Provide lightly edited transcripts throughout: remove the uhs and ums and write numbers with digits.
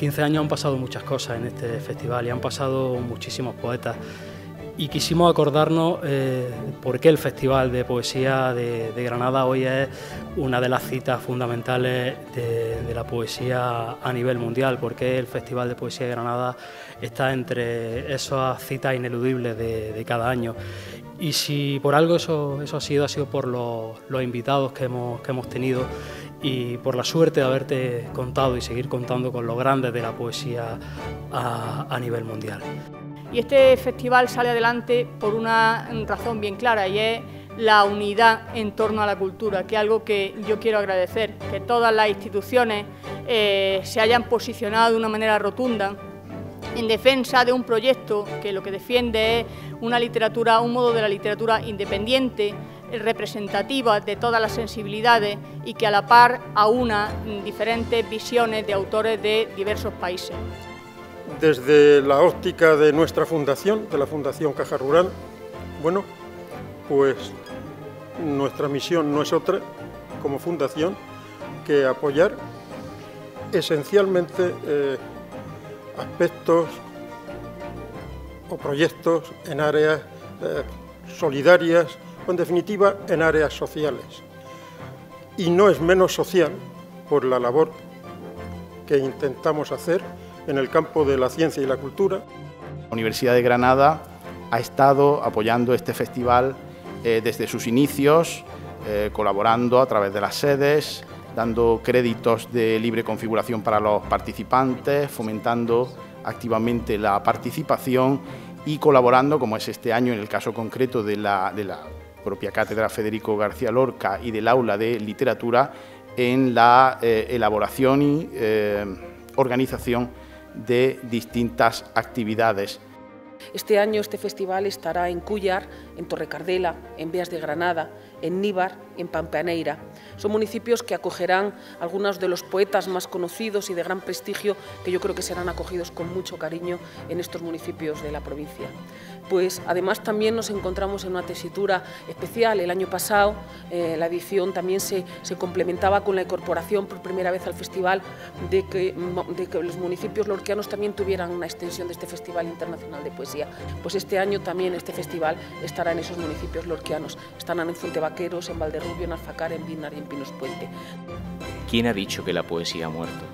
15 años han pasado muchas cosas en este festival y han pasado muchísimos poetas. Y quisimos acordarnos por qué el Festival de Poesía de Granada hoy es una de las citas fundamentales de la poesía a nivel mundial, porque el Festival de Poesía de Granada está entre esas citas ineludibles de cada año. Y si por algo eso ha sido por los invitados que hemos tenido y por la suerte de haberte contado y seguir contando con los grandes de la poesía a nivel mundial. Y este festival sale adelante por una razón bien clara, y es la unidad en torno a la cultura, que es algo que yo quiero agradecer, que todas las instituciones se hayan posicionado de una manera rotunda en defensa de un proyecto que lo que defiende es una literatura, un modo de la literatura independiente, representativa de todas las sensibilidades y que a la par aúna diferentes visiones de autores de diversos países. Desde la óptica de nuestra fundación, de la Fundación Caja Rural, bueno, pues nuestra misión no es otra, como fundación, que apoyar esencialmente aspectos o proyectos en áreas solidarias o, en definitiva, en áreas sociales. Y no es menos social por la labor que intentamos hacer en el campo de la ciencia y la cultura. La Universidad de Granada ha estado apoyando este festival desde sus inicios, colaborando a través de las sedes, dando créditos de libre configuración para los participantes, fomentando activamente la participación y colaborando, como es este año en el caso concreto de la propia Cátedra Federico García Lorca y del Aula de Literatura, en la elaboración y organización de distintas actividades. Este año este festival estará en Cúllar, en Torrecardela, en Beas de Granada, en Níbar y en Pampaneira. Son municipios que acogerán algunos de los poetas más conocidos y de gran prestigio, que yo creo que serán acogidos con mucho cariño en estos municipios de la provincia. Pues además también nos encontramos en una tesitura especial. El año pasado la edición también se complementaba con la incorporación por primera vez al festival de que los municipios lorquianos también tuvieran una extensión de este Festival Internacional de Poesía. Pues este año también este festival estará en esos municipios lorquianos. Estarán en Fuentevaqueros, en Valderrubio, en Alfacar, en Vinar y en Pinos Puente. ¿Quién ha dicho que la poesía ha muerto?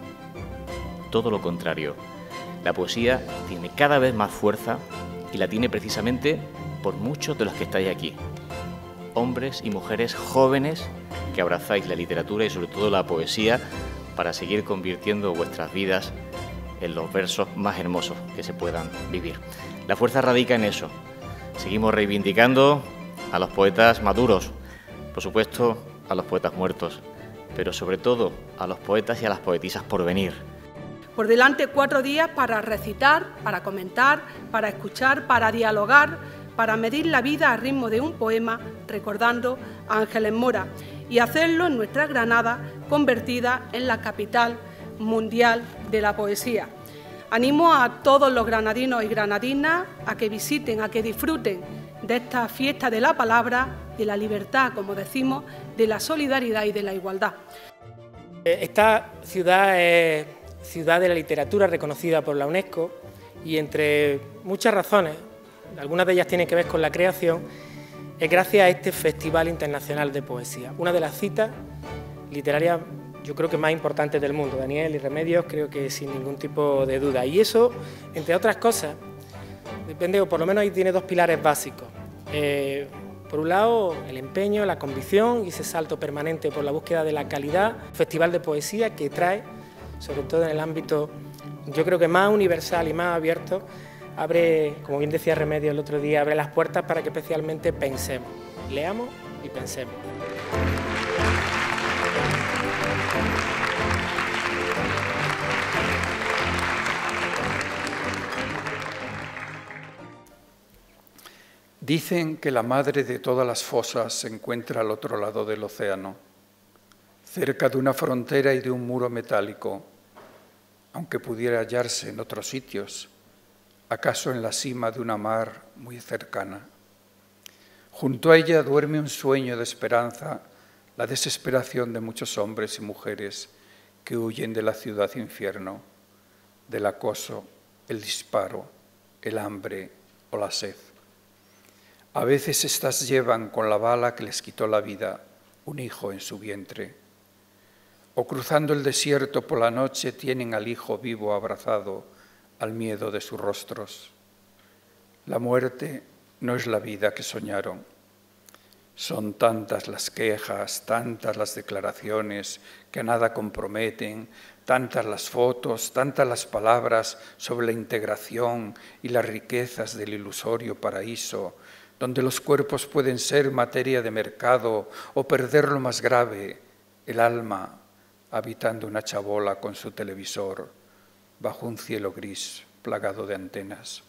Todo lo contrario. La poesía tiene cada vez más fuerza y la tiene precisamente por muchos de los que estáis aquí. Hombres y mujeres jóvenes que abrazáis la literatura y sobre todo la poesía para seguir convirtiendo vuestras vidas en los versos más hermosos que se puedan vivir. La fuerza radica en eso. Seguimos reivindicando a los poetas maduros, por supuesto a los poetas muertos, pero sobre todo a los poetas y a las poetisas por venir. Por delante 4 días para recitar, para comentar, para escuchar, para dialogar, para medir la vida al ritmo de un poema, recordando a Ángeles Mora, y hacerlo en nuestra Granada, convertida en la capital mundial de la poesía. Animo a todos los granadinos y granadinas a que visiten, a que disfruten de esta fiesta de la palabra, de la libertad, como decimos, de la solidaridad y de la igualdad. Esta ciudad es ciudad de la literatura reconocida por la UNESCO y entre muchas razones, algunas de ellas tienen que ver con la creación, es gracias a este Festival Internacional de Poesía, una de las citas literarias yo creo que más importantes del mundo. Daniel y Remedios creo que sin ningún tipo de duda, y eso, entre otras cosas, depende, o por lo menos ahí tiene 2 pilares básicos. Por un lado, el empeño, la convicción y ese salto permanente por la búsqueda de la calidad. Festival de poesía que trae, sobre todo en el ámbito, yo creo que más universal y más abierto, abre, como bien decía Remedios el otro día, abre las puertas para que especialmente pensemos, leamos y pensemos. Dicen que la madre de todas las fosas se encuentra al otro lado del océano, cerca de una frontera y de un muro metálico, aunque pudiera hallarse en otros sitios, acaso en la cima de una mar muy cercana. Junto a ella duerme un sueño de esperanza, la desesperación de muchos hombres y mujeres que huyen de la ciudad infierno. del acoso, el disparo, el hambre o la sed. A veces éstas llevan con la bala que les quitó la vida un hijo en su vientre, o cruzando el desierto por la noche tienen al hijo vivo abrazado al miedo de sus rostros. La muerte no es la vida que soñaron. Son tantas las quejas, tantas las declaraciones que a nada comprometen, tantas las fotos, tantas las palabras sobre la integración y las riquezas del ilusorio paraíso, donde los cuerpos pueden ser materia de mercado o perder lo más grave, el alma, habitando una chabola con su televisor, bajo un cielo gris plagado de antenas.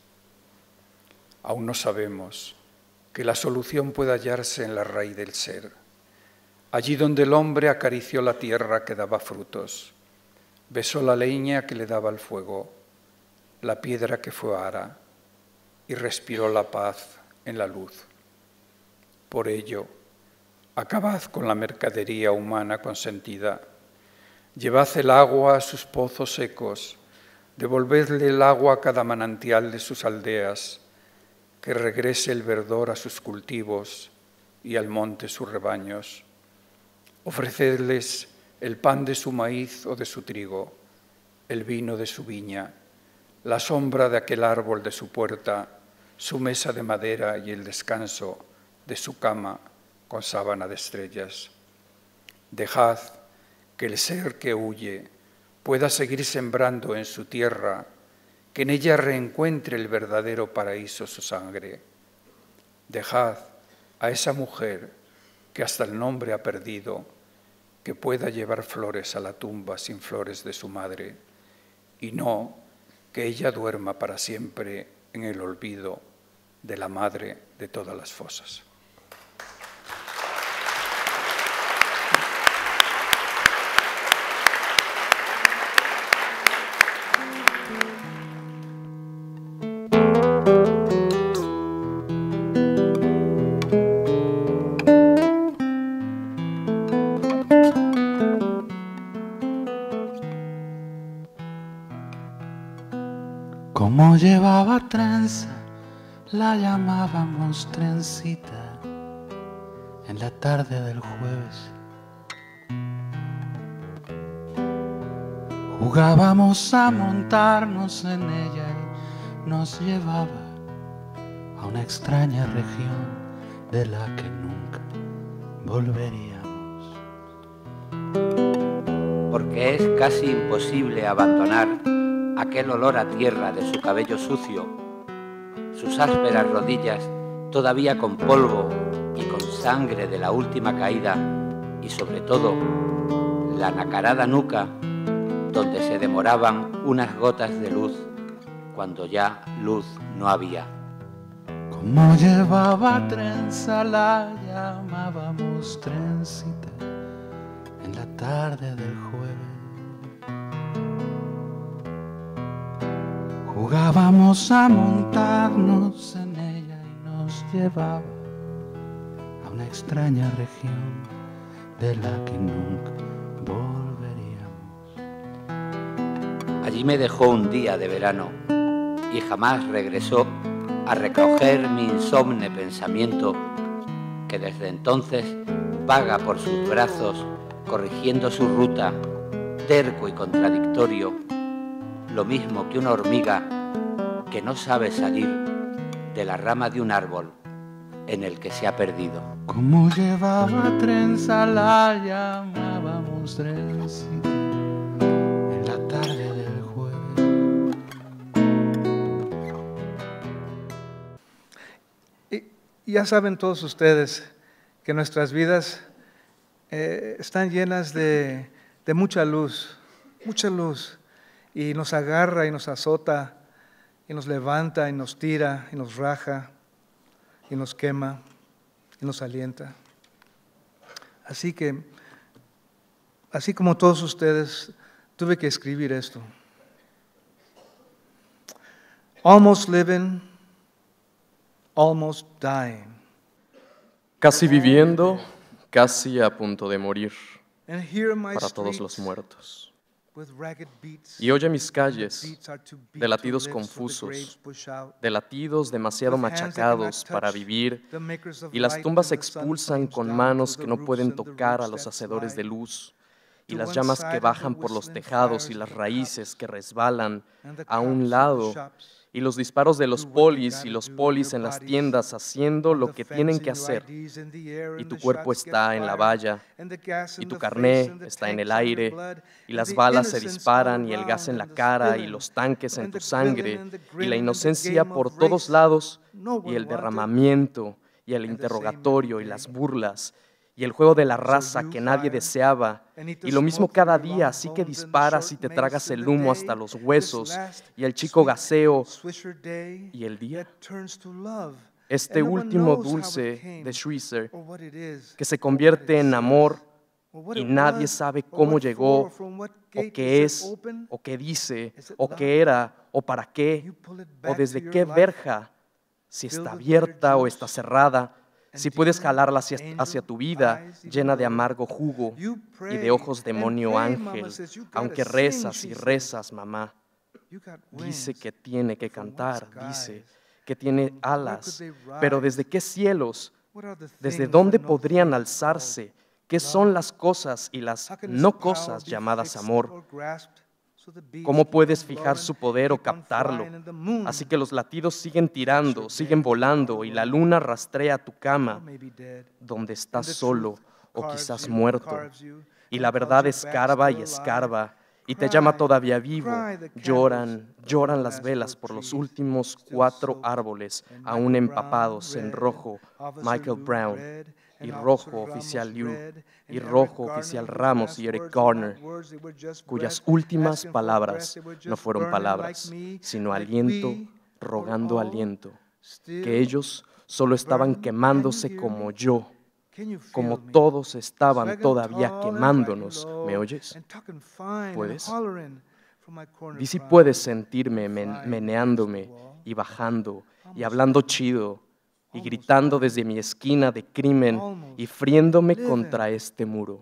Aún no sabemos que la solución puede hallarse en la raíz del ser, allí donde el hombre acarició la tierra que daba frutos, besó la leña que le daba el fuego, la piedra que fue ara, y respiró la paz en la luz. Por ello, acabad con la mercadería humana consentida, llevad el agua a sus pozos secos, devolvedle el agua a cada manantial de sus aldeas, que regrese el verdor a sus cultivos y al monte sus rebaños. Ofrecedles el pan de su maíz o de su trigo, el vino de su viña, la sombra de aquel árbol de su puerta, su mesa de madera y el descanso de su cama con sábana de estrellas. Dejad que el ser que huye pueda seguir sembrando en su tierra, que en ella reencuentre el verdadero paraíso su sangre. Dejad a esa mujer que hasta el nombre ha perdido, que pueda llevar flores a la tumba sin flores de su madre, y no que ella duerma para siempre en el olvido de la madre de todas las fosas. Como llevaba trenza, la llamábamos trencita en la tarde del jueves. Jugábamos a montarnos en ella y nos llevaba a una extraña región de la que nunca volveríamos. Porque es casi imposible abandonar aquel olor a tierra de su cabello sucio, sus ásperas rodillas todavía con polvo y con sangre de la última caída, y sobre todo la nacarada nuca donde se demoraban unas gotas de luz cuando ya luz no había. Como llevaba trenza, la llamábamos trencita en la tarde del jueves. Jugábamos a montarnos en ella y nos llevaba a una extraña región de la que nunca volveríamos. Allí me dejó un día de verano y jamás regresó a recoger mi insomne pensamiento, que desde entonces vaga por sus brazos corrigiendo su ruta, terco y contradictorio, lo mismo que una hormiga que no sabe salir de la rama de un árbol en el que se ha perdido. Como llevaba trenza, la llamábamos trencita en la tarde del jueves. Y ya saben todos ustedes que nuestras vidas están llenas de mucha luz, y nos agarra y nos azota, y nos levanta y nos tira y nos raja y nos quema y nos alienta. Así que, así como todos ustedes, tuve que escribir esto. Almost living, almost dying. Casi viviendo, casi a punto de morir, And hear my para todos streets los muertos. Y oye mis calles de latidos confusos, de latidos demasiado machacados para vivir, y las tumbas expulsan con manos que no pueden tocar a los hacedores de luz, y las llamas que bajan por los tejados y las raíces que resbalan a un lado, y los disparos de los polis y los polis en las tiendas haciendo lo que tienen que hacer, y tu cuerpo está en la valla, y tu carné está en el aire, y las balas se disparan y el gas en la cara y los tanques en tu sangre, y la inocencia por todos lados, y el derramamiento y el interrogatorio y las burlas, y el juego de la raza que nadie deseaba, y lo mismo cada día, así que disparas y te tragas el humo hasta los huesos, y el chico gaseo, y el día, este último dulce de Schweitzer, que se convierte en amor, y nadie sabe cómo llegó, o qué es, o qué dice, o qué era, o para qué, o desde qué verja, si está abierta o está cerrada, si puedes jalarla hacia tu vida llena de amargo jugo y de ojos demonio ángel, aunque rezas y rezas, mamá. Dice que tiene que cantar, dice que tiene alas, pero ¿desde qué cielos? ¿Desde dónde podrían alzarse? ¿Qué son las cosas y las no cosas llamadas amor? ¿Cómo puedes fijar su poder o captarlo? Así que los latidos siguen tirando, siguen volando, y la luna rastrea tu cama, donde estás solo o quizás muerto. Y la verdad escarba y escarba, y te llama todavía vivo. Lloran las velas por los últimos 4 árboles, aún empapados en rojo, Michael Brown, y rojo oficial Liu, y rojo oficial Ramos y Eric Garner, cuyas últimas palabras no fueron palabras, sino aliento rogando aliento, que ellos solo estaban quemándose como yo, como todos estaban todavía quemándonos. ¿Me oyes? ¿Puedes? Di si puedes sentirme meneándome y bajando y hablando chido, y gritando desde mi esquina de crimen y friéndome contra este muro,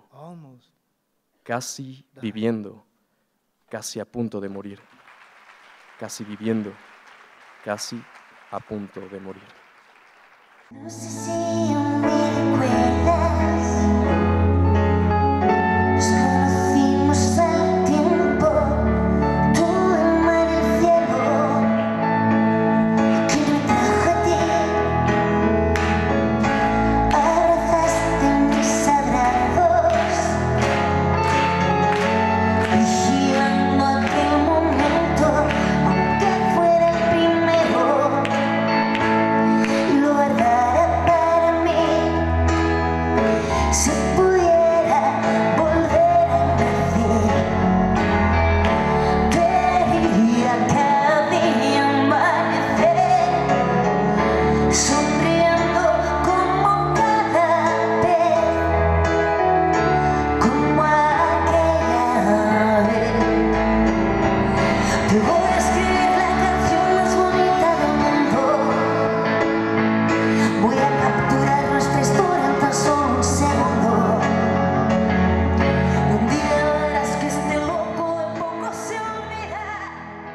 casi viviendo, casi a punto de morir, casi viviendo, casi a punto de morir. No sé si aún me recuerdas, nos conocimos al tiempo, tú el mar y el cielo, que me trajo a ti, abrazaste mis abrazos, vigilando aquel momento, aunque fuera el primero, lo guardaré para mí. Si pudiera volver a nacer, quería cada día amanecer, sonriendo como cada vez, como aquella vez. Te voy a escribir la canción más bonita del mundo. Voy a capturar nuestra historia en tan solo un segundo. Un día verás que este loco de poco se olvida.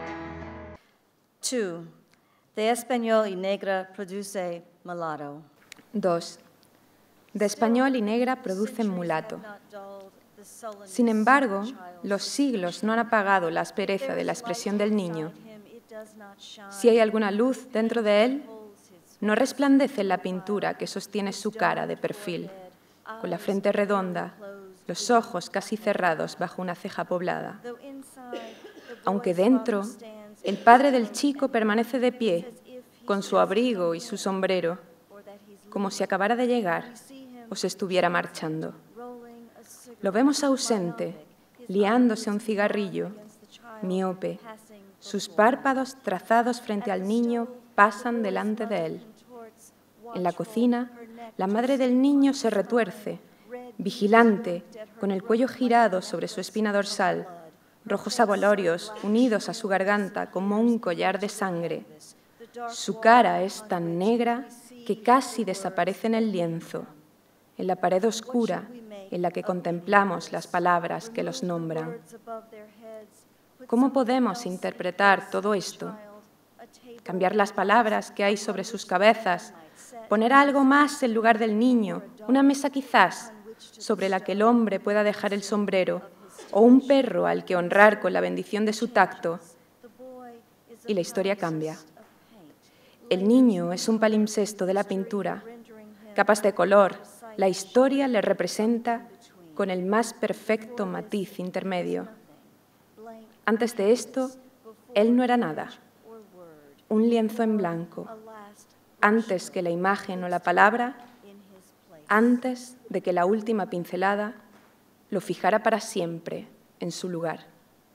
2. De español y negra produce mulatto. 2. De español y negra producen mulato. Sin embargo, los siglos no han apagado la aspereza de la expresión del niño. Si hay alguna luz dentro de él, no resplandece en la pintura que sostiene su cara de perfil, con la frente redonda, los ojos casi cerrados bajo una ceja poblada. Aunque dentro, el padre del chico permanece de pie, con su abrigo y su sombrero, como si acabara de llegar o se estuviera marchando. Lo vemos ausente, liándose un cigarrillo, miope. Sus párpados trazados frente al niño pasan delante de él. En la cocina, la madre del niño se retuerce, vigilante, con el cuello girado sobre su espina dorsal, rojos abolorios unidos a su garganta como un collar de sangre. Su cara es tan negra que casi desaparece en el lienzo. En la pared oscura, en la que contemplamos las palabras que los nombran. ¿Cómo podemos interpretar todo esto? Cambiar las palabras que hay sobre sus cabezas, poner algo más en lugar del niño, una mesa quizás, sobre la que el hombre pueda dejar el sombrero, o un perro al que honrar con la bendición de su tacto, y la historia cambia. El niño es un palimpsesto de la pintura, capas de color. La historia le representa con el más perfecto matiz intermedio. Antes de esto, él no era nada, un lienzo en blanco, antes que la imagen o la palabra, antes de que la última pincelada lo fijara para siempre en su lugar.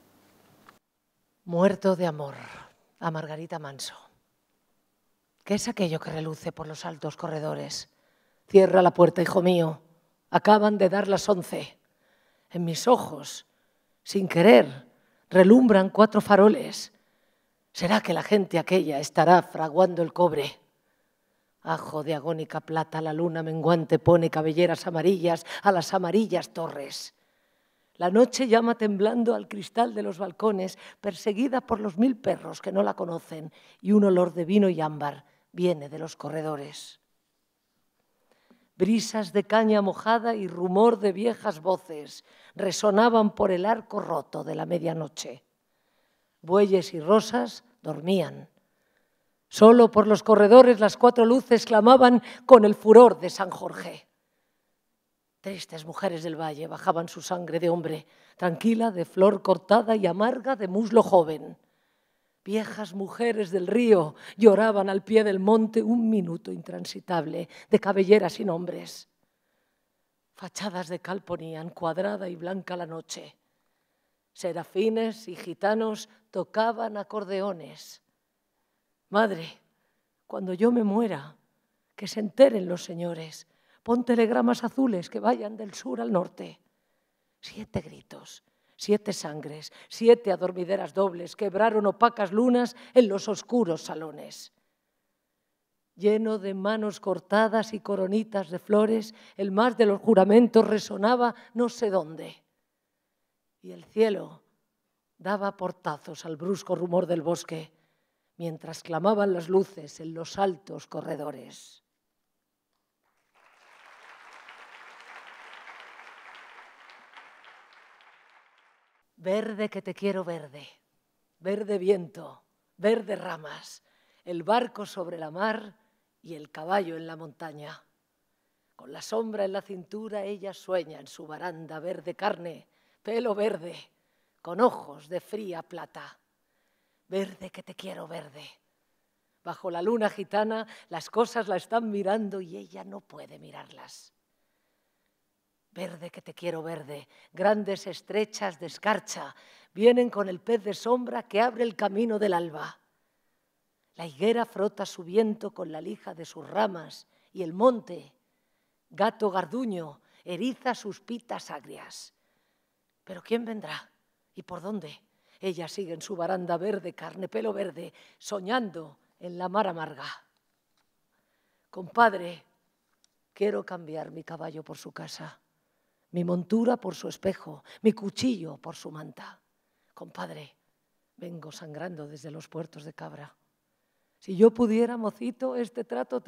Muerto de amor, a Margarita Manso. ¿Qué es aquello que reluce por los altos corredores? Cierra la puerta, hijo mío. Acaban de dar las 11. En mis ojos, sin querer, relumbran 4 faroles. ¿Será que la gente aquella estará fraguando el cobre? Ajo de agónica plata, la luna menguante pone cabelleras amarillas a las amarillas torres. La noche llama temblando al cristal de los balcones, perseguida por los 1000 perros que no la conocen, y un olor de vino y ámbar viene de los corredores. Brisas de caña mojada y rumor de viejas voces resonaban por el arco roto de la medianoche. Bueyes y rosas dormían. Solo por los corredores las 4 luces clamaban con el furor de San Jorge. Tristes mujeres del valle bajaban su sangre de hombre, tranquila, de flor cortada y amarga de muslo joven. Viejas mujeres del río lloraban al pie del monte un minuto intransitable de cabelleras sin hombres. Fachadas de cal ponían cuadrada y blanca la noche. Serafines y gitanos tocaban acordeones. Madre, cuando yo me muera, que se enteren los señores, pon telegramas azules que vayan del sur al norte. 7 gritos, 7 sangres, 7 adormideras dobles quebraron opacas lunas en los oscuros salones. Lleno de manos cortadas y coronitas de flores, el más de los juramentos resonaba no sé dónde. Y el cielo daba portazos al brusco rumor del bosque, mientras clamaban las luces en los altos corredores. Verde que te quiero verde, verde viento, verde ramas, el barco sobre la mar y el caballo en la montaña. Con la sombra en la cintura ella sueña en su baranda, verde carne, pelo verde, con ojos de fría plata. Verde que te quiero verde. Bajo la luna gitana las cosas la están mirando y ella no puede mirarlas. Verde que te quiero verde, grandes estrechas de escarcha vienen con el pez de sombra que abre el camino del alba. La higuera frota su viento con la lija de sus ramas y el monte, gato garduño, eriza sus pitas agrias. ¿Pero quién vendrá? ¿Y por dónde? Ella sigue en su baranda verde, carne, pelo verde, soñando en la mar amarga. Compadre, quiero cambiar mi caballo por su casa, mi montura por su espejo, mi cuchillo por su manta. Compadre, vengo sangrando desde los puertos de Cabra. Si yo pudiera, mocito, este trato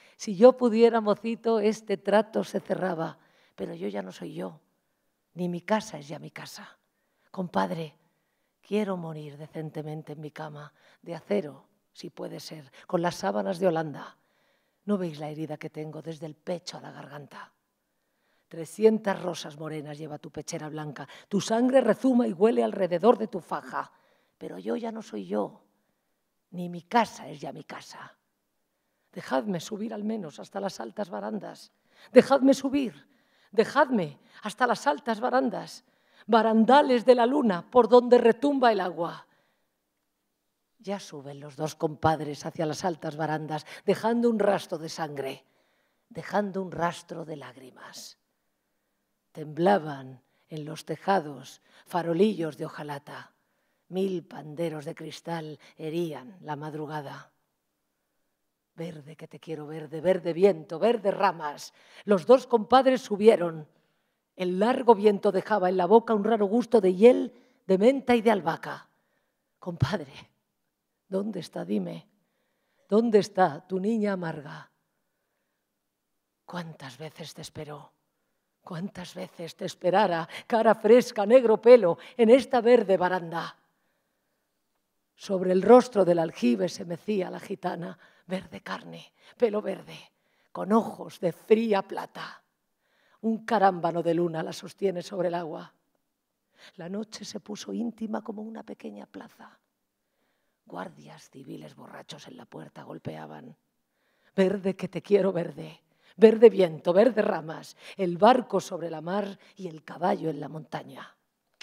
se cerraba, pero yo ya no soy yo, ni mi casa es ya mi casa. Compadre, quiero morir decentemente en mi cama, de acero, si puede ser, con las sábanas de Holanda. ¿No veis la herida que tengo desde el pecho a la garganta? 300 rosas morenas lleva tu pechera blanca, tu sangre rezuma y huele alrededor de tu faja, pero yo ya no soy yo, ni mi casa es ya mi casa. Dejadme subir al menos hasta las altas barandas, dejadme subir, dejadme hasta las altas barandas, barandales de la luna por donde retumba el agua. Ya suben los 2 compadres hacia las altas barandas, dejando un rastro de sangre, dejando un rastro de lágrimas. Temblaban en los tejados farolillos de hojalata, 1000 panderos de cristal herían la madrugada. Verde que te quiero verde, verde viento, verde ramas. Los 2 compadres subieron. El largo viento dejaba en la boca un raro gusto de hiel, de menta y de albahaca. Compadre, ¿dónde está? Dime, ¿dónde está tu niña amarga? ¿Cuántas veces te esperó? ¿Cuántas veces te esperara, cara fresca, negro pelo, en esta verde baranda? Sobre el rostro del aljibe se mecía la gitana, verde carne, pelo verde, con ojos de fría plata. Un carámbano de luna la sostiene sobre el agua. La noche se puso íntima como una pequeña plaza. Guardias civiles borrachos en la puerta golpeaban. Verde que te quiero verde, verde viento, verde ramas, el barco sobre la mar y el caballo en la montaña.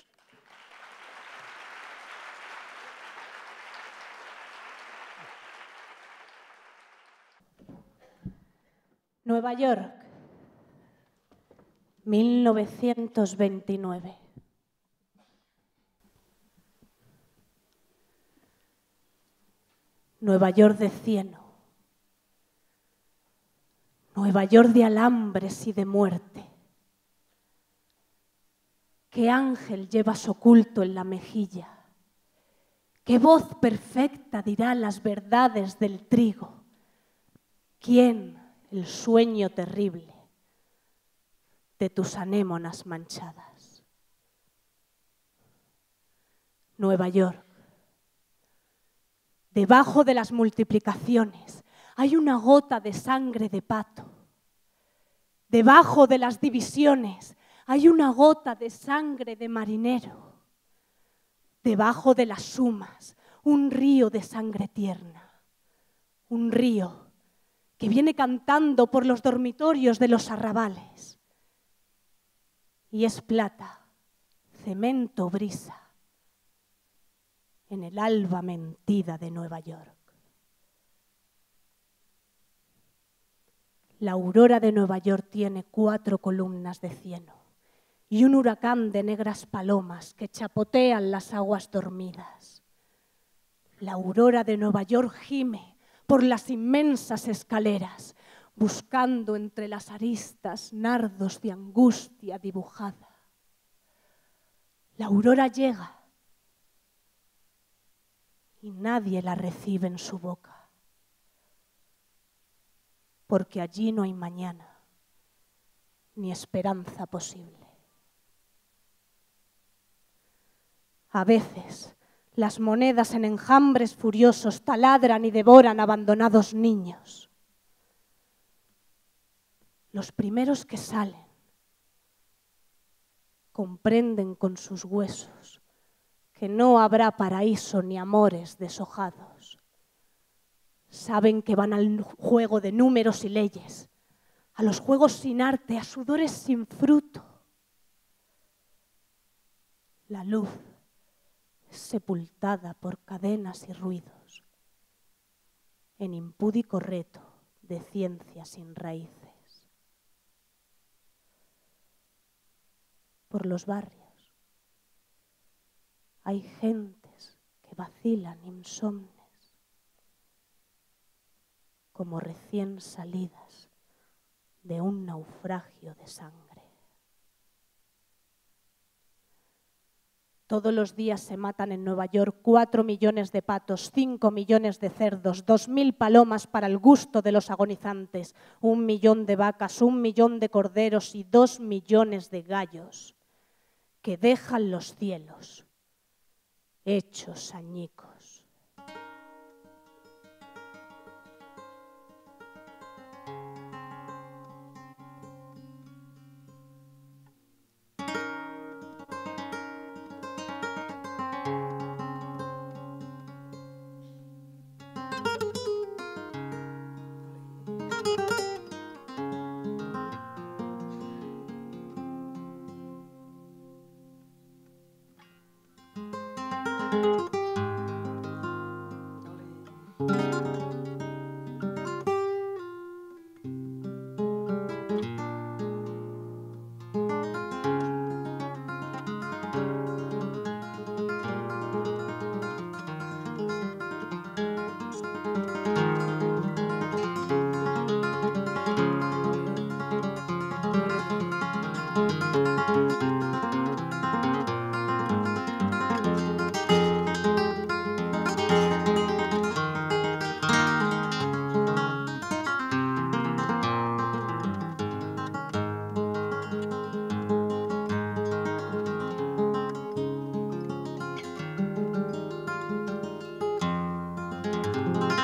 Nueva York, 1929. Nueva York de cieno. Nueva York de alambres y de muerte. ¿Qué ángel llevas oculto en la mejilla? ¿Qué voz perfecta dirá las verdades del trigo? ¿Quién el sueño terrible de tus anémonas manchadas? Nueva York. Debajo de las multiplicaciones hay una gota de sangre de pato. Debajo de las divisiones hay una gota de sangre de marinero. Debajo de las sumas, un río de sangre tierna. Un río que viene cantando por los dormitorios de los arrabales. Y es plata, cemento, brisa, en el alba mentida de Nueva York. La aurora de Nueva York tiene 4 columnas de cieno y un huracán de negras palomas que chapotean las aguas dormidas. La aurora de Nueva York gime por las inmensas escaleras, buscando entre las aristas nardos de angustia dibujada. La aurora llega y nadie la recibe en su boca, porque allí no hay mañana ni esperanza posible. A veces las monedas en enjambres furiosos taladran y devoran abandonados niños. Los primeros que salen comprenden con sus huesos que no habrá paraíso ni amores deshojados. Saben que van al juego de números y leyes, a los juegos sin arte, a sudores sin fruto. La luz es sepultada por cadenas y ruidos, en impúdico reto de ciencia sin raíces. Por los barrios hay gentes que vacilan insomnes, como recién salidas de un naufragio de sangre. Todos los días se matan en Nueva York 4 millones de patos, 5 millones de cerdos, 2.000 palomas para el gusto de los agonizantes, 1 millón de vacas, 1 millón de corderos y 2 millones de gallos que dejan los cielos hechos añicos.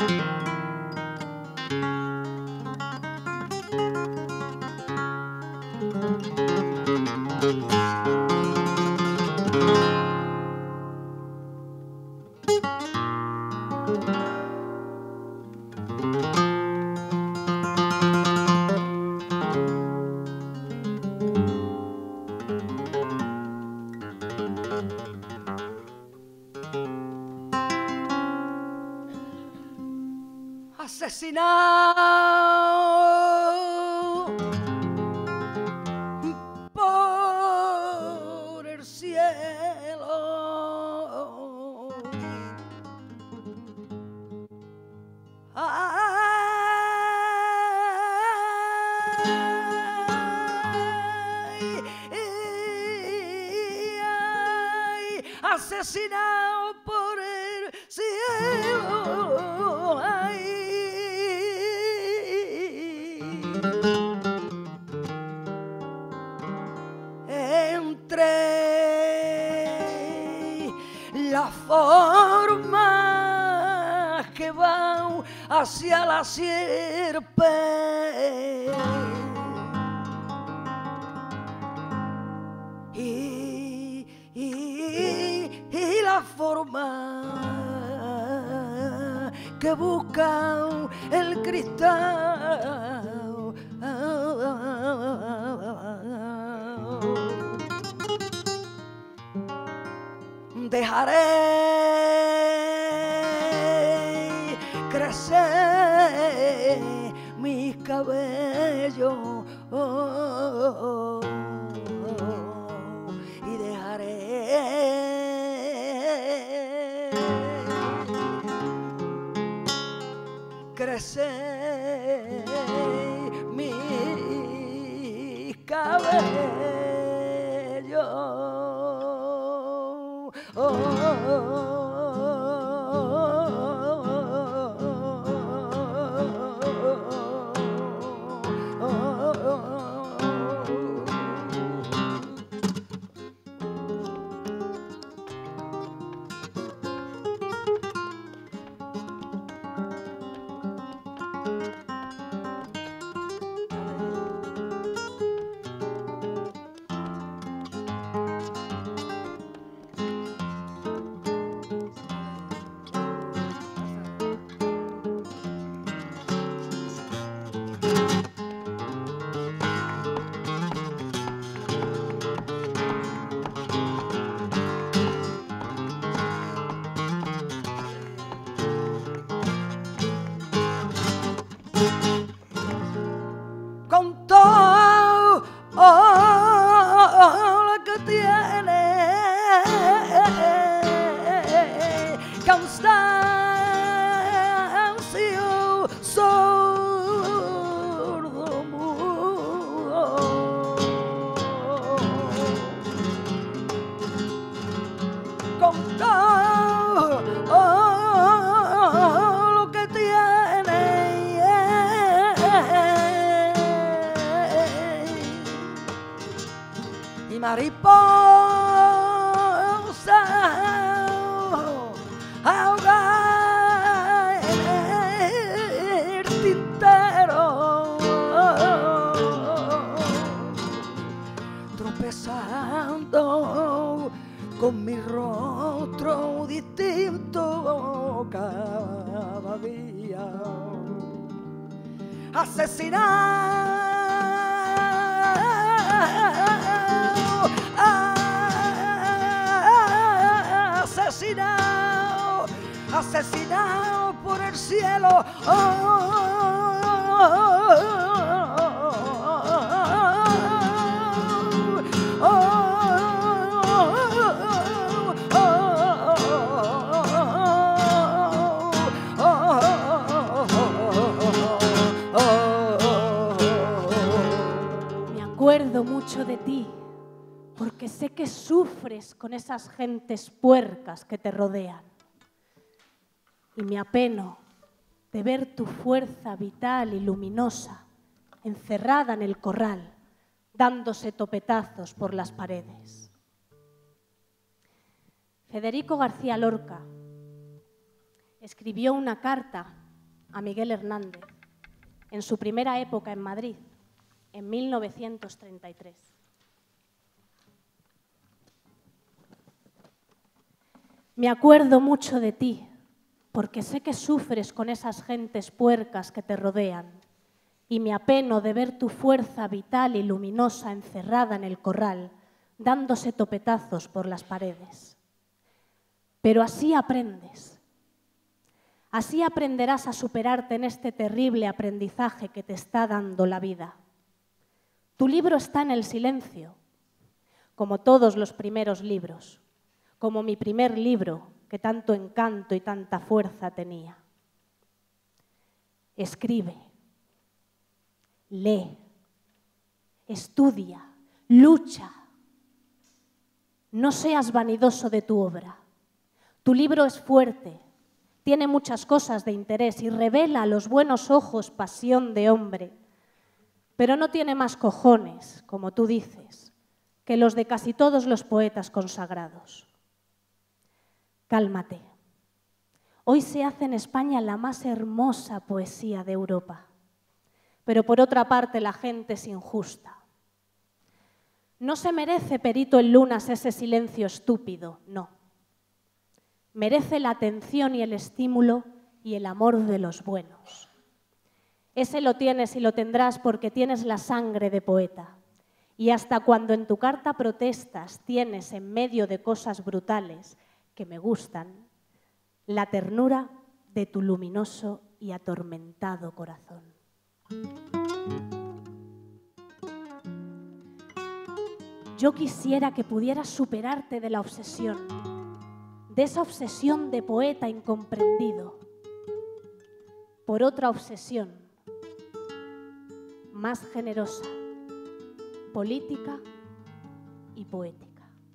Asesinado por el cielo. Asesinado por el cielo. Entre las formas que van hacia la sierpe y la forma que buscan el cristal. Dejaré crecer mis cabellos y dejaré crecer mis cabellos. Con todo lo que tiene, cansancio, sordo mudo. Con todo lo que tiene, y mariposa ahoga en el tintero, tropezando con mi rostro distinto cada día. Asesinado, asesinado por el cielo. Me acuerdo mucho de ti, porque sé que sufres con esas gentes puercas que te rodean. Y me apeno de ver tu fuerza vital y luminosa encerrada en el corral, dándose topetazos por las paredes. Federico García Lorca escribió una carta a Miguel Hernández, en su primera época en Madrid, en 1933. Me acuerdo mucho de ti, porque sé que sufres con esas gentes puercas que te rodean, y me apeno de ver tu fuerza vital y luminosa encerrada en el corral, dándose topetazos por las paredes. Pero así aprendes. Así aprenderás a superarte en este terrible aprendizaje que te está dando la vida. Tu libro está en el silencio, como todos los primeros libros, como mi primer libro, que tanto encanto y tanta fuerza tenía. Escribe, lee, estudia, lucha. No seas vanidoso de tu obra. Tu libro es fuerte, tiene muchas cosas de interés y revela a los buenos ojos pasión de hombre, pero no tiene más cojones, como tú dices, que los de casi todos los poetas consagrados. Cálmate. Hoy se hace en España la más hermosa poesía de Europa, pero por otra parte la gente es injusta. No se merece Perito en Lunas ese silencio estúpido, no. Merece la atención y el estímulo y el amor de los buenos. Ese lo tienes y lo tendrás porque tienes la sangre de poeta. Y hasta cuando en tu carta protestas tienes en medio de cosas brutales que me gustan, la ternura de tu luminoso y atormentado corazón. Yo quisiera que pudieras superarte de la obsesión, de esa obsesión de poeta incomprendido, por otra obsesión más generosa, política y poética.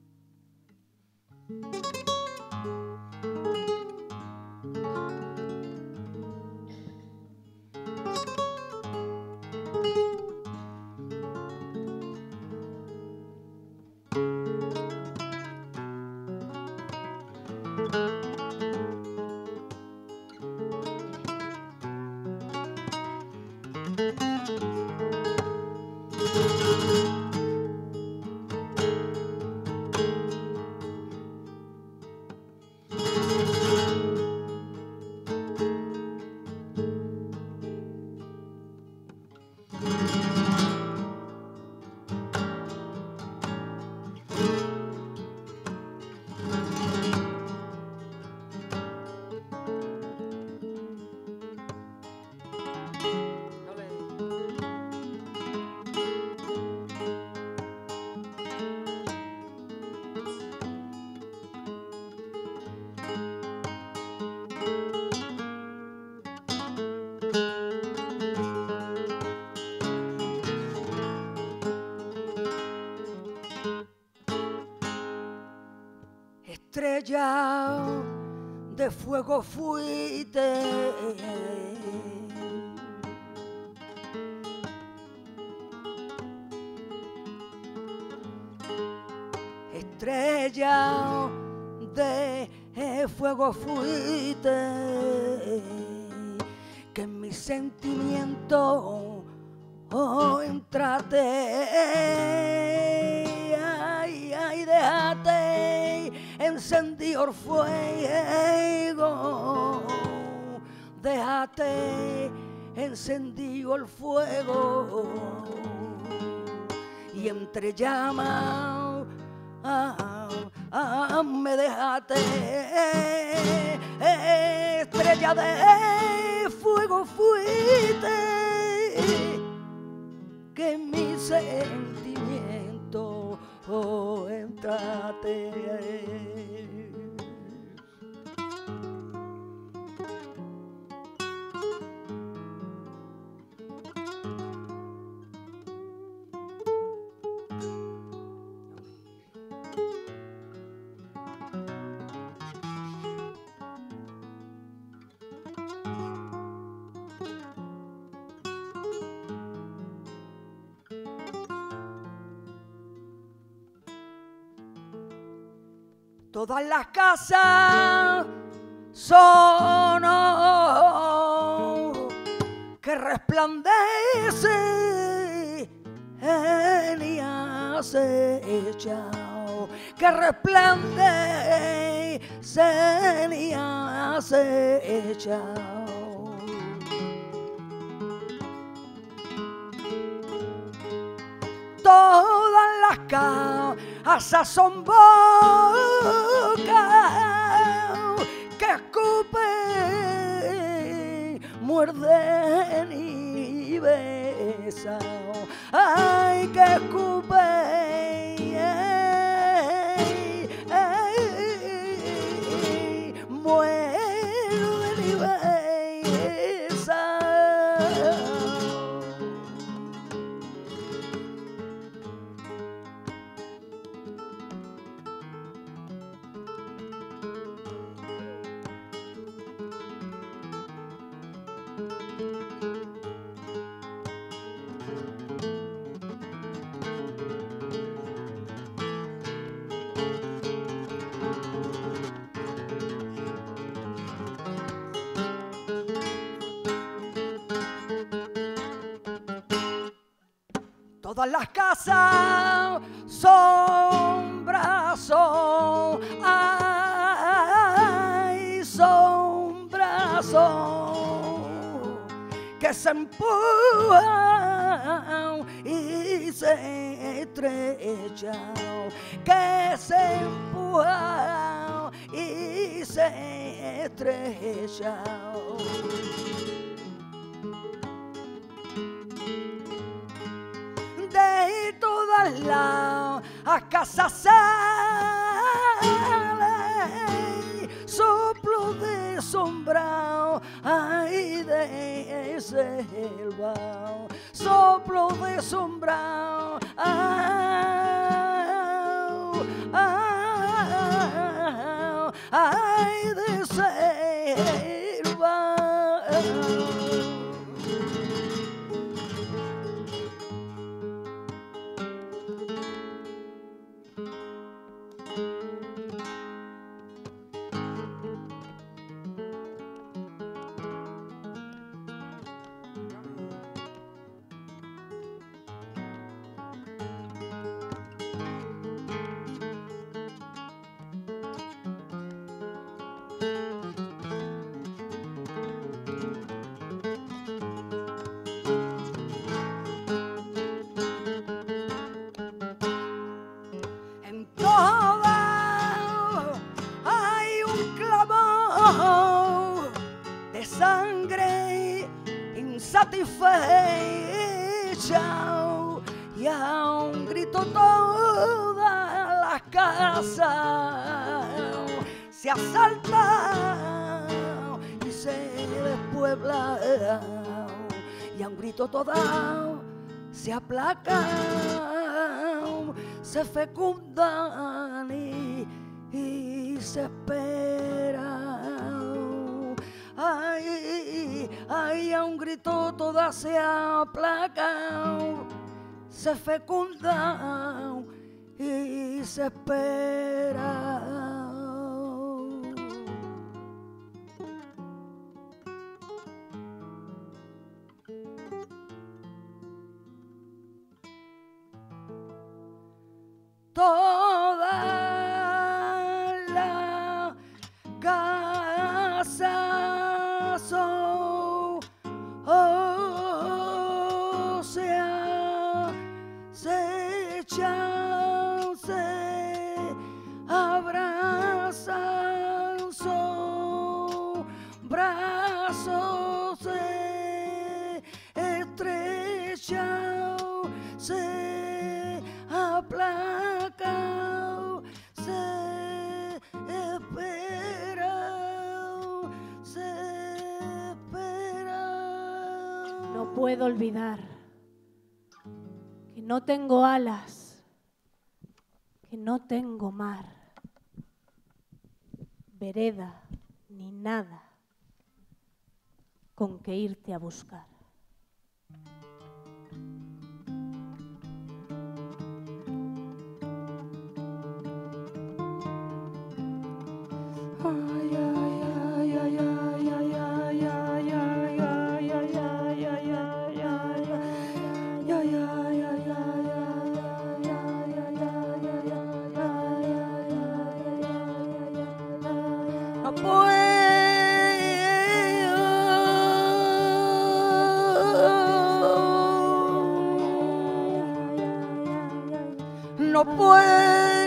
Estrella de fuego fuiste, estrella de fuego fuiste, que en mi sentimiento entraste, ay, déjate encendido el fuego, déjate encendido el fuego, y entre llamas me dejaste, estrella de fuego fuiste, que en mi sentimiento entrate. Todas las casas son resplandece y acecha, que resplandece y acecha. Todas las casas son bocas que escupen, muerden y besan. Ay, que escupen, muerden y besan. Todas las casas sombras son, ay, sombras son, que se empujan y se estrechan, que se empujan y se estrechan. De todas las casas sale soplo de sombra, ay, de selva, soplo de sombra, ay, de selva. Satisfecha y a un grito toda la casa se asalta y se despuebla y a un grito toda se aplaca, se fecundan y se esperan. Ay, ay, a un grito todas se aplacan, se fecundan y se esperan. Toda la casa son, o sea, se echan, se abrazan, son brazos, se estrechan, se aplacan, se esperan, se esperan. No puedo olvidar que no tengo alas, que no tengo mar, vereda ni nada con que irte a buscar. Ay, ay, ay, ay, ay, ay, ay, ay, ay, ay, ay, ay, ay. no puedo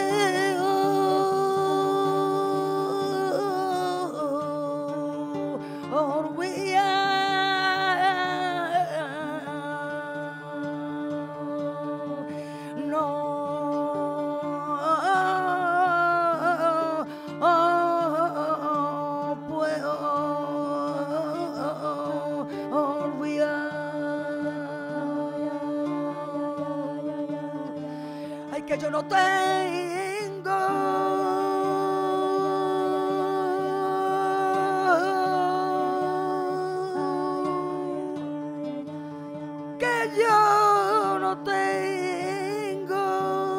que yo no tengo que yo no tengo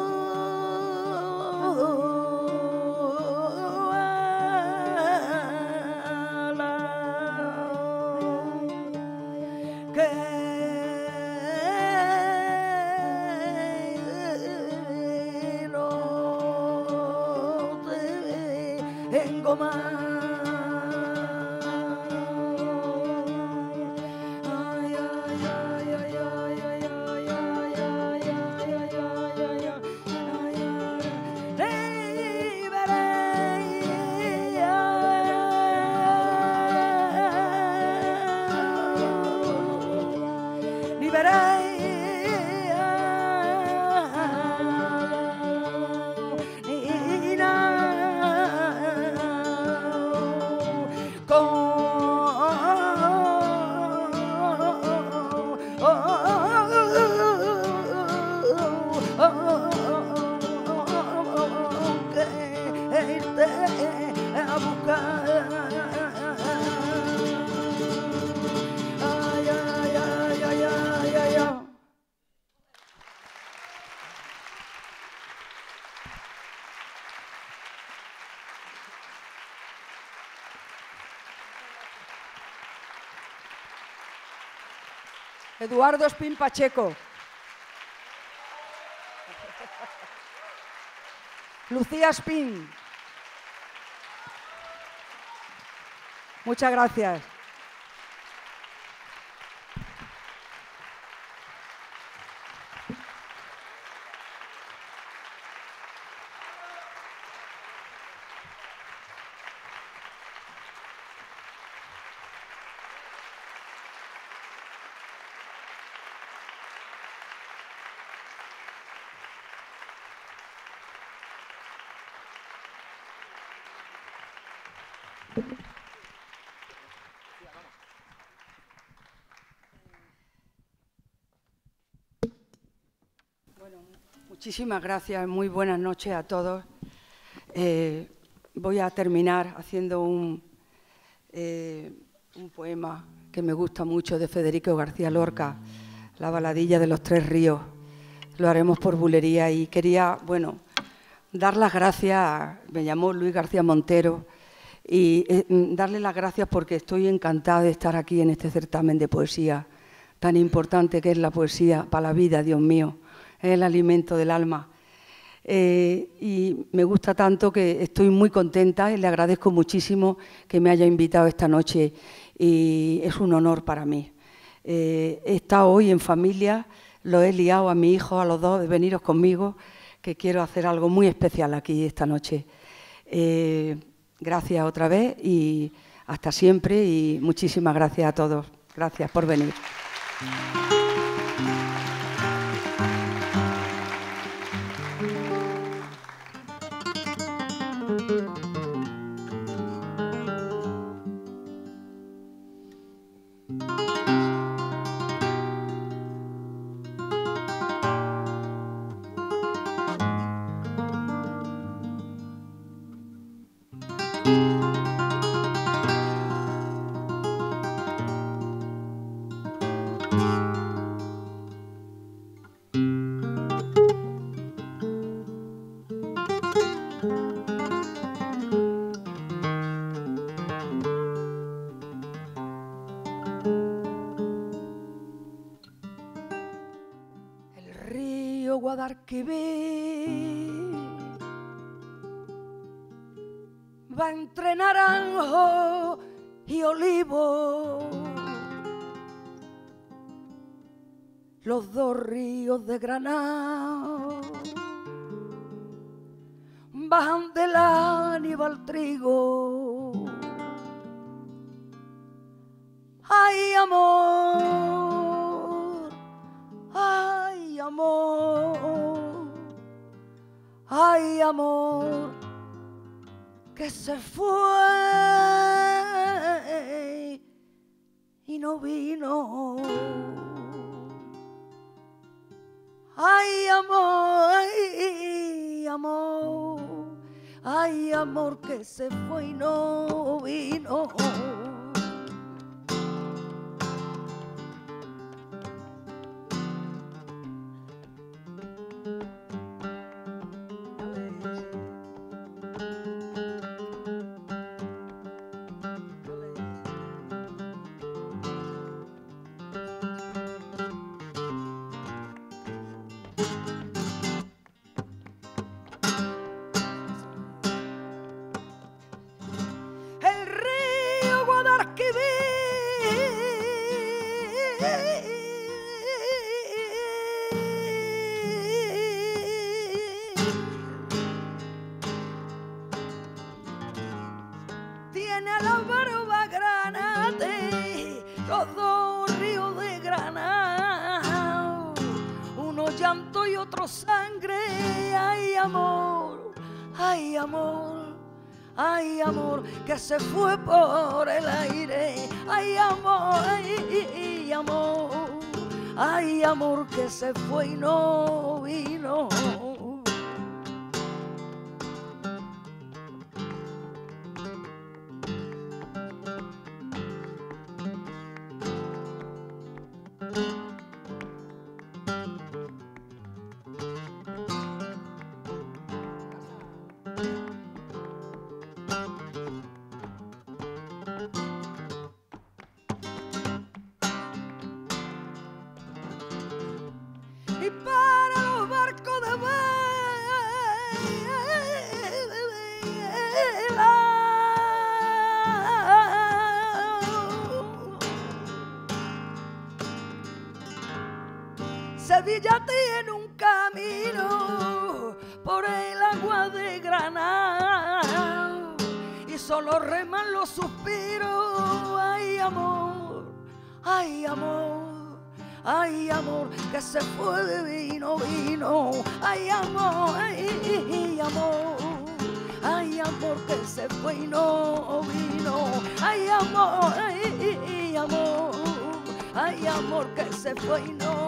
tengo más. Ay, ay, ay, ay, ay, ay, ay, ay, a buscar. Ay, ay, ay, ay, ay, ay, ay. Eduardo Espín Pacheco. Lucía Espín. Muchas gracias. Bueno, muchísimas gracias, muy buenas noches a todos. Voy a terminar haciendo un poema que me gusta mucho de Federico García Lorca, La baladilla de los tres ríos. Lo haremos por bulería y quería, bueno, dar las gracias, me llamó Luis García Montero, y darle las gracias porque estoy encantada de estar aquí en este certamen de poesía tan importante que es la poesía para la vida, Dios mío, es el alimento del alma. Y me gusta tanto que estoy muy contenta y le agradezco muchísimo que me haya invitado esta noche y es un honor para mí. He estado hoy en familia, lo he liado a mi hijo, a los dos, de veniros conmigo, que quiero hacer algo muy especial aquí esta noche. Gracias otra vez y hasta siempre y muchísimas gracias a todos. Gracias por venir. Guadalquivir va entre naranjo y olivo, los dos ríos de Granada bajan de la nieve al trigo. Ay, amor, ay, amor, ay, amor, que se fue y no vino. Ay, amor, ay, amor, ay, amor, que se fue y no vino. Tiene la barba granate, los dos ríos de Granada, uno llanto y otro sangre. Ay, amor, ay, amor, ay, amor, que se fue por el aire. Ay, amor, ay, amor, ay, amor, que se fue y no vino. Y para los barcos de vela, Sevilla tiene un camino por el agua de Granada y solo reman los suspiros. Ay, amor, ay, amor, ay, amor, que se fue vino, vino. Ay, amor, ay, amor, ay, amor, que se fue y no vino. Ay, amor, ay, amor, ay, amor, que se fue y no